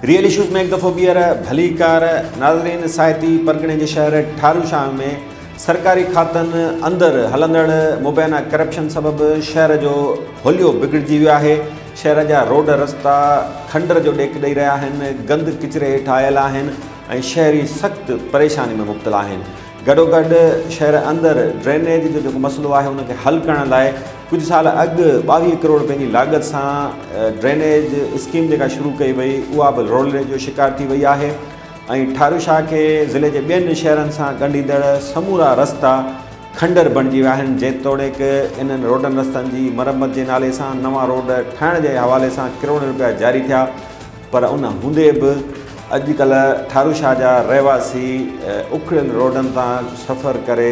Real issues में एक दफ़ो ॿीहर भली कार नाज़रीन। साहिती परगणे जे शहर ठारूशाह में सरकारी खातनि अंदरि हलंदड़ मुबैना करप्शन सबबि शहर जो होलियो बिगड़जी वियो आहे। शहर जा रोड रस्ता खंडर जो ॾेक ॾेई रहिया आहिनि, गंद किचिरे हेठि आयल आहिनि ऐं शहरी सख़्तु परेशानी में मुब्तला आहिनि। गॾोगॾु शहर अंदरि ड्रेनेज जो जेको मसइलो आहे उनखे हल करण लाइ कुझु साल अॻु 22 करोड़ पंहिंजी लागत सां ड्रेनेज स्कीम जेका शुरू कई वई उहा बि रोलरे जो शिकार थी वई आहे ऐं ठारूशाह खे ज़िले जे ॿियनि शहरनि सां ॻंढींदड़ समूरा रस्ता खंडर बणिजी विया आहिनि। जेतोणीकि इन्हनि रोडनि रस्तनि जी मरम्मत जे नाले सां नवां रोड ठाहिण जे हवाले सां करोड़ रुपया जारी थिया, पर उन हूंदे बि अॼुकल्ह ठारूशाह जा रहवासी उखड़ियल रोडनि तां सफ़र करे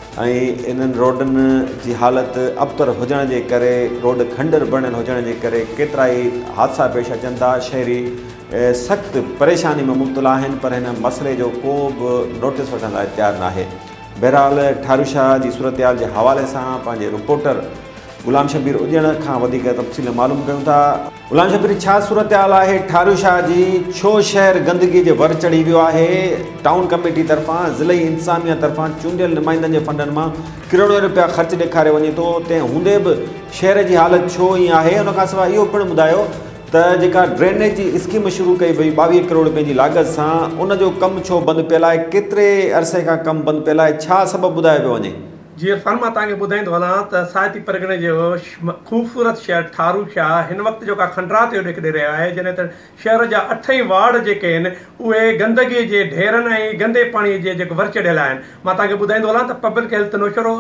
ऐं इन्हनि रोडनि जी हालति अबतर हुजण जे करे, रोड खंडर बणियल हुजण जे करे केतिरा ई हादसा पेश अचनि था। शहरी सख़्तु परेशानी में मुब्तला आहिनि, पर हिन मसइले जो को बि नोटिस वठण लाइ तयारु न आहे। बहरहाल ठारूशाह जी सूरत हाल जे हवाले सां पंहिंजे रिपोर्टर ग़ुलाम शबीर उॼण खां वधीक तफ़सील मालूम कयूं था। ग़ुलाम शबीर, छा सूरत हाल आहे ठारूशाह जी? छो शहर गंदगी जे वर चढ़ी वियो आहे? टाउन कमेटी तरफ़ां, ज़िले इंतज़ामिया तरफ़ां चूंडियल नुमाइंदनि जे फंडनि मां करोड़ रुपया ख़र्च ॾेखारे वञे थो, तंहिं हूंदे बि शहर जी हालति छो ईअं आहे? उन खां सवाइ इहो पिणु ॿुधायो त जेका ड्रेनेज जी स्कीम शुरू कई वई 22 करोड़ पंहिंजी लागत सां, उन जो कमु छो बंदि पियल आहे? केतिरे अरसे खां कमु बंदि पियल आहे? छा सबबु ॿुधायो पियो वञे? जी इरफान, मां तव्हांखे ॿुधाईंदो हलां त साहिती परगणे जो ख़ूबसूरत शहर ठारूशाह हिन वक़्तु जेका खंडरात जो ॾेख ॾेई रहियो आहे, जॾहिं त शहर जा 8 वार्ड जेके आहिनि उहे गंदगीअ जे ढेरनि ऐं गंदे पाणीअ जे जेके वर चढ़ियल आहिनि। मां तव्हांखे ॿुधाईंदो हलां त पब्लिक हेल्थ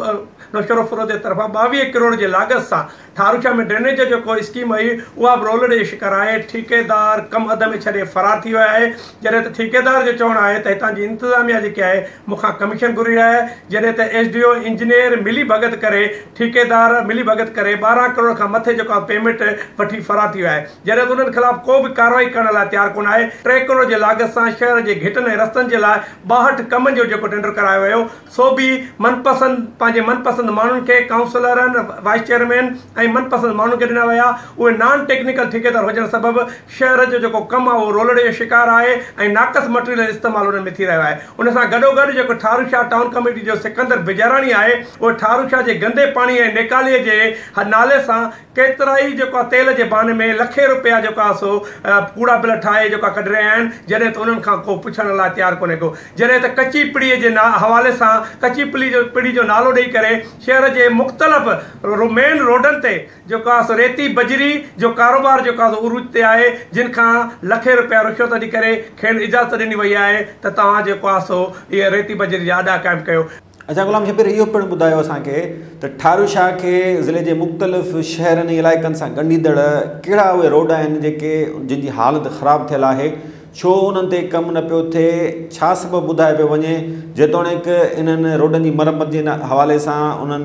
नौशरो फुरो जे तरफ़ां 22 करोड़ जे लागत सां ठारूशाह में ड्रेनेज जो जेको स्कीम आई उहा बि रोलड़े जो शिकार आहे। ठेकेदार कमु अध में छॾे फ़रार थी वियो आहे, जॾहिं त ठेकेदार जो चवणु आहे त हितां जी इंतिज़ामिया जेकी आहे मूंखां कमीशन घुरी रहिया आहे, जॾहिं त SDO इंजीनियर मिली भगत करे, ठेकेदार मिली भगत करे 12 करोड़ खां मथे जेको पेमेंट वठी फ़रार थी वियो आहे, जॾहिं त उन्हनि ख़िलाफ़ को बि कार्रवाई करण लाइ तयारु कोन आहे। 3 करोड़ जे लागत सां शहर जे घिटनि ऐं रस्तनि जे लाइ 62 कमनि जो जेको टेंडर करायो वियो, सो बि पंहिंजे मनपसंद माण्हुनि खे, काउंसलरनि, वाइस चेयरमैन ऐं मनपसंद माण्हुनि खे ॾिना विया। उहे नॉन टेक्निकल ठेकेदार हुजण सबबि शहर जो जेको कमु आहे उहो रोलड़े जो शिकार आहे ऐं नाक़स मटीरियल इस्तेमालु उन्हनि में थी रहियो आहे। उन सां गॾोगॾु जेको ठारूशाह टाउन कमेटी जो सिकंदर बिजाराणी आहे, उहो ठारूशाह जे गंदे पाणी ऐं नेकालीअ जे नाले सां केतिरा ई जेको तेल जे बहाने में लखे रुपया जेको आहे सो कूड़ा बिल ठाहे जेका कढी रहिया आहिनि, जॾहिं त उन्हनि खां को पुछण लाइ तयारु कोन्हे को। जॾहिं त कची पिड़ीअ जे हवाले सां कची पिड़ी जो नालो ॾेई करे शहर जे मुख़्तलिफ़ मेन रोडनि ते जेको आहे सो रेती बजरी जो कारोबार जेको आहे उरूज ते आहे, जिन खां लखे रुपया रिश्वत ॾेई करे खेनि इजाज़त ॾिनी वई आहे त तव्हां जेको आहे सो इहे रेती बजरी जा अॾा क़ाइमु कयो। अच्छा ग़ुलाम शबीर, इहो पिणु ॿुधायो असांखे त ठारूशाह खे ज़िले जे मुख़्तलिफ़ शहरनि ऐं इलाइक़नि सां ॻंढींदड़ कहिड़ा उहे रोड आहिनि जिन जी हालति ख़राबु थियल आहे? छो उन्हनि ते कमु न पियो थिए? छा सबबु ॿुधाए पियो वञे? जेतोणीकि इन्हनि रोडनि जी मरम्मत जे हवाले सां,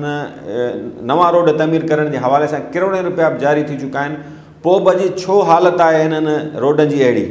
उन्हनि नवां रोड तमीर करण जे हवाले सां करोड़ रुपया बि जारी थी चुका आहिनि, पोइ बि अॼु छो हालति आहे इन्हनि रोडनि जी अहिड़ी?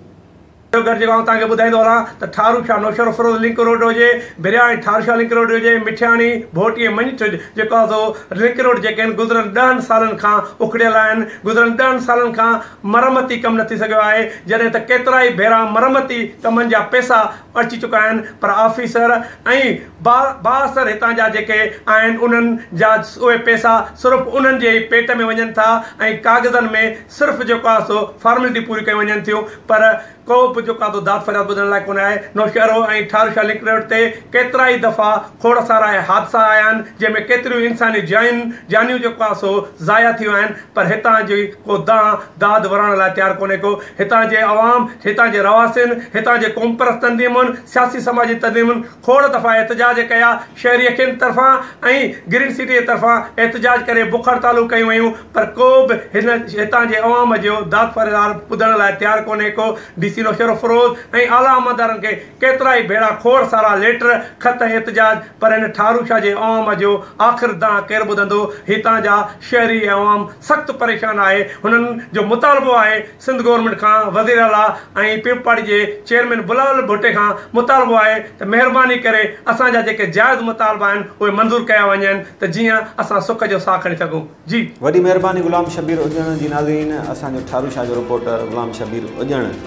जेको तव्हांखे ॿुधाईंदो हलां त ठारूशाह नौशरो फरोज़ लिंक रोड हुजे, बिरियाणी ठारूशाह लिंक रोड हुजे, मिठियाणी भोटी मंझ जेको आहे सो लिंक रोड जेके आहिनि गुज़िरियल 10 सालनि खां उखड़ियल आहिनि। गुज़िरियल 10 सालनि खां मरम्मती कमु न थी सघियो आहे, जॾहिं त केतिरा ई भेरा मरम्मती कमनि जा पैसा अची चुका आहिनि, पर ऑफिसर ऐं बासर हितां जा जेके आहिनि उन्हनि जा उहे पैसा सिर्फ़ु उन्हनि जे पेट में वञनि था ऐं कागज़नि में सिर्फ़ु जेको आहे सो फॉर्मेलिटी पूरी कयूं वञनि थियूं, पर को बि जेको आहे दाद फरियाद ॿुधण लाइ कोन आहे। नौशहरो ऐं ठारूशाह लिंक रोड ते केतिरा ई दफ़ा खोड़ सारा हादसा आया आहिनि, जंहिंमें केतिरियूं इंसानी जानियूं जेको आहे सो ज़ाया थियूं आहिनि, पर हितां जी को दाद वरण लाइ तयारु कोन्हे को। हितां जे अवाम, हितां जे रवासिन, हितां जे क़ौम परस्त तंज़ीमुनि, सियासी समाजी तंज़ीमुनि खोड़ दफ़ा एहतजाज कया, शहरी अखियुनि तरफ़ां ऐं ग्रीन सिटी जे तरफ़ां एहतजाज करे बुख हड़तालूं कयूं वयूं, पर को बि हितां जे अवाम जो दाद फरियाद ॿुधण लाइ तयारु कोन्हे को। DC नौशरो फरोज़ ऐं आला अमलदारनि खे केतिरा ई भेरा खोड़ सारा लेटर ख़त एहतजाज, पर हिन ठारूशाह जे अवाम जो आख़िर दां केरु ॿुधंदो? हितां जा शहरी अवाम सख़्तु परेशान आहे। हुननि जो मुतालबो आहे सिंध गवर्नमेंट खां, वज़ीर आला ऐं पीप पार्टी जे चेयरमैन बिलावल भुट्टे खां मुतालबो आहे त महिरबानी करे असांजा जेके जाइज़ मुतालबा आहिनि उहे मंज़ूर कया वञनि, त जीअं असां सुख जो साह खणी सघूं। जी वॾी महिरबानी ग़ुलाम शबीर उॼण जी। नाज़रीन, असांजो ठारूशाह जो रिपोर्टर ग़ुलाम शबीर उॼण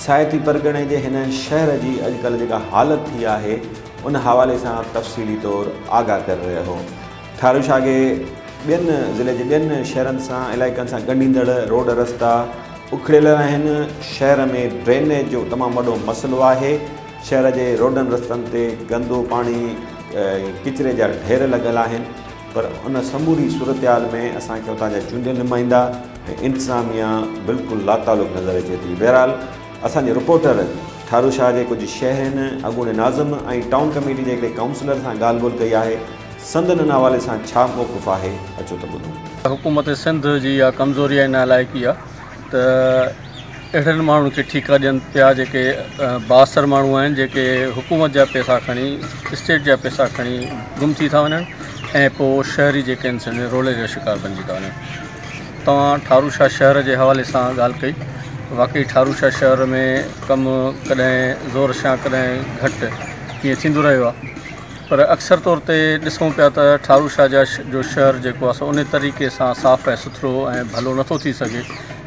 साहिती परगणे जे हिन शहर जी अॼुकल्ह जेका हालत थी आहे उन हवाले सां तफ़सीली तौरु आगाह करे रहियो हो। ठारूशाह खे ॿियनि ज़िले जे ॿियनि शहरनि सां इलाइक़नि सां ॻंढींदड़ रोड रस्ता उखड़ियल आहिनि। शहर में ड्रेनेज जो तमामु वॾो मसइलो आहे। शहर जे रोडनि रस्तनि ते गंदो पाणी किचिरे जा ढेर लॻल आहिनि, पर उन समूरी सूरतहाल में असांखे हुतां जा चूंडियल नुमाइंदा ऐं इंतिज़ामिया बिल्कुलु लातालुक नज़र अचे थी। बहरहाल असांजे रिपोर्टर ठारूशाह जे कुझु शहरनि अॻूणे नाज़िम ऐं टाउन कमेटी जे हिकिड़े काउंसलर सां ॻाल्हि ॿोल कई आहे। संदन हवाले सां छा मौक़िफ़ आहे, अचो त ॿुधूं। हुकूमत सिंध जी या कमज़ोरी आहे नालाइकी आहे त अहिड़नि माण्हुनि खे ठीका ॾियनि पिया जेके बासर माण्हू आहिनि, जेके हुकूमत जा पैसा खणी स्टेट जा पैसा खणी गुम थी था वञनि ऐं पोइ शहरी जेके आहिनि रोले जो शिकार बणिजी था वञनि। तव्हां ठारूशाह शहर जे हवाले सां ॻाल्हि कई। वाक़ई ठारूशाह शहर में कमु कॾहिं ज़ोर सां कॾहिं घटि कीअं थींदो रहियो आहे, पर अक्सर तौर ते ॾिसूं पिया त ठारूशाह जो शहर जेको आहे सो उन तरीक़े सां साफ़ु ऐं सुथिरो ऐं भलो नथो थी सघे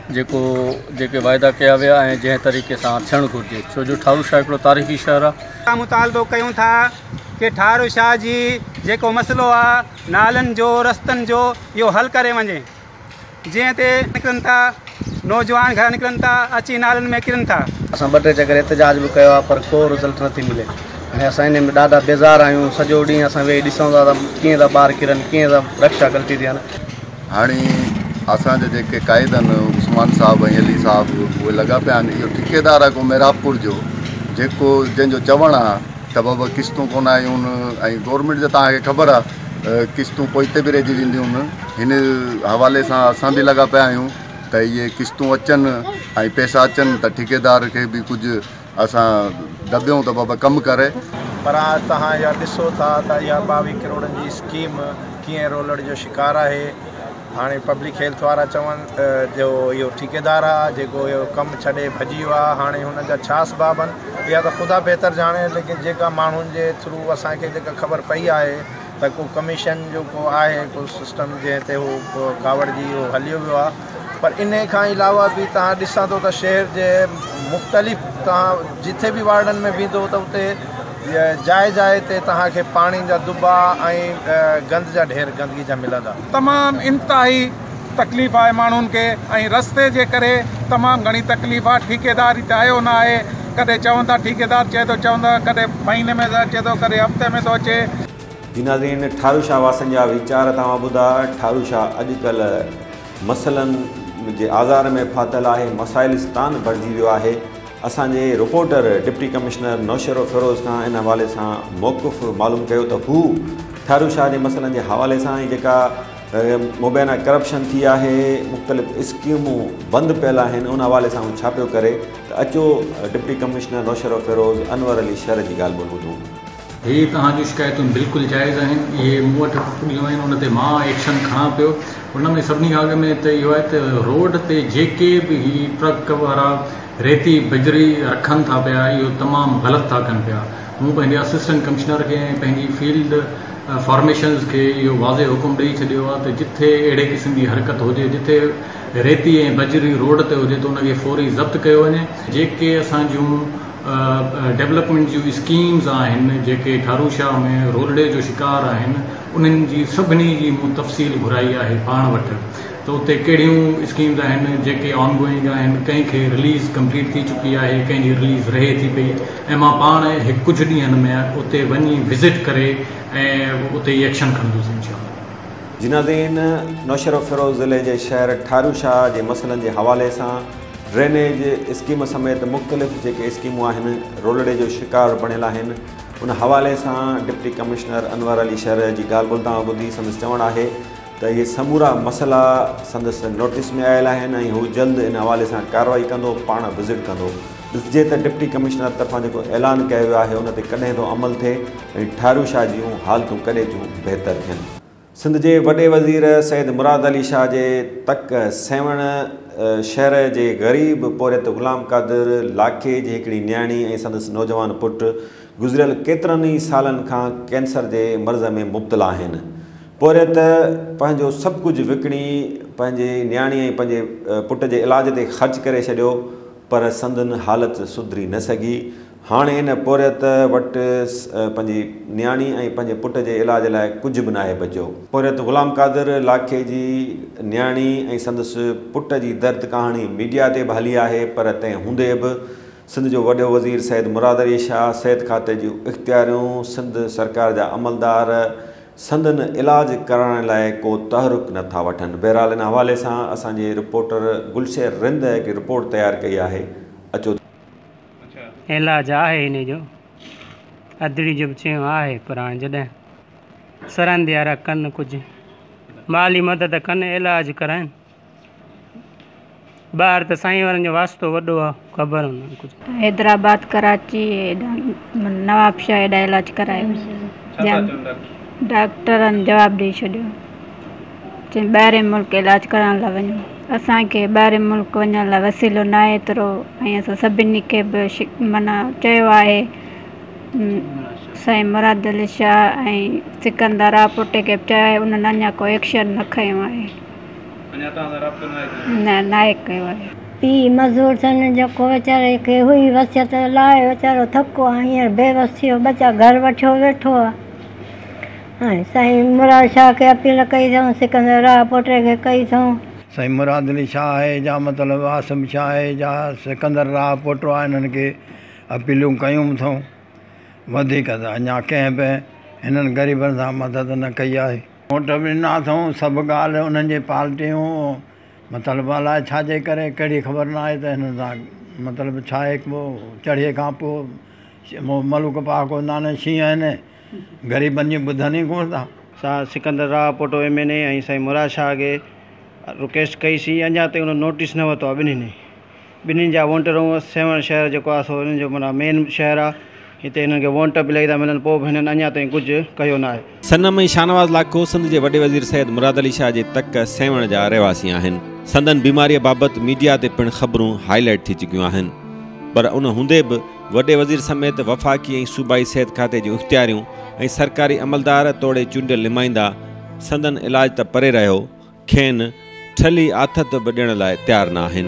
जेके वाइदा कया विया ऐं जंहिं तरीक़े सां थियणु घुरिजे। छो जो ठारूशाह हिकिड़ो तारीख़ी शहर आहे। मुतालबो कयूं था कि ठारूशाह जी जेको मसइलो आहे नालनि जो रस्तनि जो इहो हल करे वञे। जीअं ते निकिरनि था नौजवान घर निकिरनि था अची नालनि में किरनि था। असां 2-3 जगह एहतजाज बि कयो आहे, पर को रिज़ल्ट नथी मिले ऐं असां इन में ॾाढा बेज़ार आहियूं। सॼो ॾींहुं असां वेही ॾिसूं था त कीअं था ॿार किरनि, कीअं था रक्षा ग़लती थियनि। हाणे असांजे जेके क़ाइद आहिनि उस्मान साहब ऐं अली साहब उहे लॻा पिया आहिनि। इहो ठेकेदार आहे को मेरापुर जो जेको जंहिंजो चवणु आहे त बाबा किस्तूं कोन आयूं ऐं गवर्नमेंट जो तव्हांखे ख़बर आहे किस्तूं पोइते बि रहिजी वेंदियूं आहिनि। हिन हवाले सां असां बि लॻा पिया आहियूं त इहे किस्तूं अचनि ऐं पैसा अचनि त ठेकेदार खे बि कुझु असां दॿियूं त बाबा कमु करे। पर तव्हां इहा ॾिसो था त इहा 22 करोड़नि जी स्कीम कीअं रोलड़ जो शिकार आहे। हाणे पब्लिक हेल्थ वारा चवनि जो इहो ठेकेदार आहे जेको इहो कमु छॾे भॼी वियो आहे। हाणे हुन जा छा सबब आहिनि इहा त ख़ुदा बहितर ॼाणे, लेकिन जेका माण्हुनि जे थ्रू असांखे जेका ख़बर पई आहे त को कमीशन जो को आहे को सिस्टम जंहिं ते उहो कावड़ जी उहो हलियो वियो आहे। पर इन खां अलावा बि तव्हां ॾिसां थो त शहर जे मुख़्तलिफ़ तव्हां जिथे बि वार्डनि में बीहंदो त उते जाइ ते तव्हांखे पाणी जा दुबा ऐं गंद जा ढेर गंदगी जा मिलंदा। तमामु इंतिहाई तकलीफ़ आहे माण्हुनि खे ऐं रस्ते जे करे तमामु घणी तकलीफ़ आहे। ठेकेदार हिते आयो न आहे। कॾहिं चवनि था ठेकेदार चए थो चवंदा, कॾहिं महीने में अचे थो, कॾहिं हफ़्ते में थो अचे। जी नाज़रीन, ठारूशाह वासनि जा वीचार तव्हां ॿुधा। ठारूशाह अॼुकल्ह मसइलनि जे आज़ार में फाथल आहे, मसाइलिस्तान भरिजी वियो आहे। असांजे reporter deputy commissioner Naushahro Feroze खां इन हवाले सां मौक़िफ़ मालूम कयो त हू ठारूशाह जे मसइलनि जे हवाले सां ई जेका मुबैना करप्शन थी आहे, मुख़्तलिफ़ स्कीमूं बंदि पियल आहिनि, उन हवाले सां छा पियो करे। त अचो डिप्टी कमिश्नर नौशरो फिरोज़ अनवर अली शहर जी ॻाल्हि ॿोल ॿुधूं। हीअ तव्हांजूं शिकायतूं बिल्कुलु जाइज़ आहिनि। इहे मूं वटि पुॼियूं आहिनि, उन ते मां एक्शन खणां पियो। उन में सभिनी खां अॻु में त इहो आहे त रोड ते जेके बि ही ट्रक वारा रेती बजरी रखनि था पिया, इहो तमामु ग़लति था कनि पिया। मूं पंहिंजे असिस्टेंट कमिश्नर खे ऐं पंहिंजी फील्ड फॉर्मेशन्स खे इहो वाज़े हुकुम ॾेई छॾियो आहे त जिथे अहिड़े क़िस्म जी हरकत हुजे, जिथे रेती ऐं बजरी रोड ते हुजे त उनखे फौरी ज़ब्त कयो वञे। जेके असांजूं डेवलपमेंट जूं स्कीम्स आहिनि जेके ठारूशाह में रोलड़े जो शिकार आहिनि, उन्हनि जी सभिनी जी मूं तफ़सील घुराई आहे पाण वटि त उते कहिड़ियूं स्कीम्स आहिनि जेके ऑनगोइंग आहिनि, कंहिंखे रिलीज़ कंप्लीट थी चुकी आहे, कंहिंजी रिलीज़ रहे थी पई। ऐं मां पाण कुझु ॾींहंनि में उते वञी विज़िट करे ऐं उते ई एक्शन खणंदुसि इंशाअल्लाह। जी नाज़रीन, नौशरो फिरोज़ ज़िले जे शहर ठारूशाह जे मसइलनि जे हवाले सां ड्रेनेज स्कीम समेत मुख़्तलिफ़ जेके स्कीमूं आहिनि रोलड़े जो शिकार बणियल आहिनि, उन हवाले सां डिप्टी कमिश्नर अनवर अली शहर जी ॻाल्हि ॿोल तव्हां ॿुधी। संदसि चवणु आहे त इहे समूरा मसइला संदसि नोटिस में आयल आहिनि ऐं हू जल्द इन हवाले सां कार्रवाई कंदो, पाण विज़िट कंदो। ॾिसजे त डिप्टी कमिश्नर तरफ़ां जेको ऐलान कयो वियो आहे उन ते कॾहिं थो अमल थिए ऐं ठारूशाह जूं हालतूं कॾहिं जूं बहितर थियनि। सिंध जे वॾे वज़ीर सैद मुराद अली शाह जे तक सेवण शहर जे ग़रीब पोरियत ग़ुलाम क़ादिर लाखे जी हिकिड़ी न्याणी ऐं संदसि नौजवान पुटु गुज़िरियल केतिरनि ई सालनि खां कैंसर जे मर्ज़ में मुब्तला आहिनि। पोरियत पंहिंजो सभु कुझु विकिणी पंहिंजे न्याणी ऐं पंहिंजे पुट जे इलाज ते ख़र्च करे छॾियो। पर संदन हालत सुधरी न सघी। हाणे इन पोरियत वटि पंहिंजी न्याणी ऐं पंहिंजे पुट जे इलाज लाइ कुझु बि नाहे बचियो। पोरियत ग़ुलाम क़ादिर लाखे जी न्याणी ऐं संदसि पुट जी दर्द कहाणी मीडिया ते बि हली आहे, पर तंहिं हूंदे बि सिंध जो वॾो वज़ीर सैद मुराद अली शाह, सिहत खाते जूं इख़्तियारियूं, सिंध सरकार जा अमलदार संदन इलाज करण लाइ को तहरुक नथा वठनि। बहरहाल इन हवाले सां असांजे रिपोर्टर गुलशेर रिंद हिकु रिपोर्ट तयारु कई आहे। अचो। इलाज आहे हिन जो, अदड़ी जो बि चयो आहे, पर हाणे जॾहिं सरहंदी वारा कनि कुझु माली मदद कनि, इलाज कराइनि। ॿार त साईं वारनि जो वास्तो वॾो आहे, ख़बर हुन कुझु। हैदराबाद, कराची, नवाबशाह हेॾा इलाज करायो, डॉक्टरनि जवाबु ॾेई छॾियो, चई ॿाहिरि मुल्क इलाज करण लाइ वञो। असांखे ॿाहिरि मुल्क वञण लाइ वसीलो न आहे एतिरो, ऐं असां सभिनी खे बि माना चयो आहे। साईं मुराद अली शाह ऐं सिकंदर पुट खे बि चयो आहे, उन्हनि अञा को एक्शन न खयो आहे, न आहे कयो आहे। पीउ मज़दूर थियनि जेको वीचारे खे हुई वसियत लाइ वीचारो थको आहे, हींअर बेवस थियो, बचा घर वठियो वेठो आहे। हाणे साईं मुराद शाह खे अपील कई अथऊं, सिकंदर पुट खे कई अथऊं। साईं मुराद अली शाह आहे जा मतिलबु आसिम शाह आहे जा सिकंदर राह पोटो आहे, हिननि खे अपीलूं कयूं अथऊं। वधीक त अञा कंहिं बि हिननि ग़रीबनि सां मदद न कई आहे। वोट बि ॾिना अथऊं, सभु ॻाल्हि उन्हनि जे पार्टियूं मतिलबु अलाए छाजे करे कहिड़ी ख़बर न आहे त हिननि सां मतिलबु छा आहे। चढ़े खां पोइ मलूक पाक नाने शींहं आहिनि, ग़रीबनि जी ॿुधनि ई कोन था। सिकंदर राह पोटो MNA ऐं साईं मुराद शाह खे रिक्वेस्ट कईसीं, अञा ताईं उन नोटिस न वरितो आहे। ॿिन्हिनि जा वोटर ऐं सेवण शहर जेको आहे सो हिननि जो माना मेन शहर आहे, हिते हिननि खे वोट बि लही था मिलनि, पोइ बि हिननि अञा ताईं कुझु कयो न आहे। सनम ऐं शाहनवाज़ लाखो सिंध जे वॾे वज़ीर सैद मुराद अली शाह जे तक सेवण जा रहवासी आहिनि। संदन बीमारीअ बाबति मीडिया ते पिणु ख़बरूं हाईलाइट थी चुकियूं आहिनि, पर उन हूंदे बि वॾे वज़ीर समेत वफ़ाक़ी ऐं सूबाई सिहत खाते जूं इख़्तियारियूं ऐं सरकारी अमलदार तोड़े चूंडियल नुमाइंदा संदन इलाज त परे रहियो, खेनि ठली आथत बि ॾियण लाइ तयारु न आहिनि।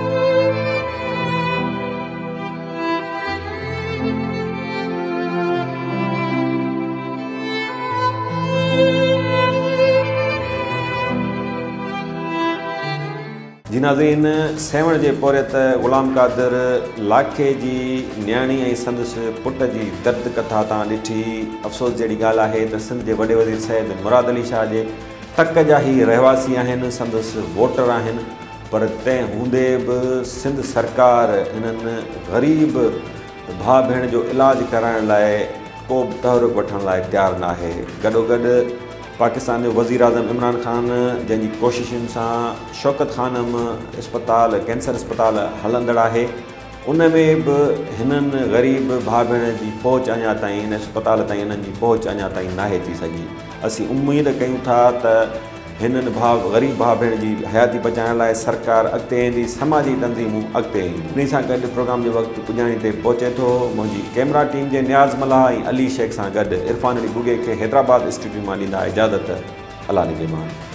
जी नाज़रीन, सेवण जे पोरियत ग़ुलाम क़ादिर लाखे जी न्याणी ऐं संदसि पुट जी दर्द कथा तां ॾिठी। अफ़सोस जहिड़ी ॻाल्हि आहे त सिंध जे वॾे वज़ीर सैद मुराद अली शाह जे तक जा ई रहवासी आहिनि, संदसि वोटर आहिनि, पर तंहिं हूंदे बि सिंध सरकार हिननि ग़रीब भाउ भेण जो इलाज कराइण लाइ को बि तहरुक वठण लाइ तयारु न आहे। गॾोगॾु पाकिस्तान जो वज़ीर आज़म इमरान ख़ान जंहिंजी कोशिशुनि सां शौकत ख़ानम अस्पताल कैंसर अस्पताल हलंदड़ आहे, उन में बि हिननि ग़रीब भाउ भेण जी पहुच अञा ताईं हिन अस्पताल ताईं हिननि जी पहुच अञा ताईं नाहे थी सघी। असीं उमेद कयूं था त हिननि ग़रीब भाउ भेण जी हयाती बचाइण लाइ सरकार अॻिते ईंदी, समाजी तंज़ीमूं अॻिते ईंदियूं। इन सां गॾु प्रोग्राम जो वक़्तु पुॼाणी ते पहुचे थो। मुंहिंजी कैमरा टीम जे नियाज़ मल्हा ऐं अली शेख सां गॾु इरफान अली बुगे खे हैदराबाद स्टूडियो मां ॾींदा इजाज़त। अल्लाह निगहबान।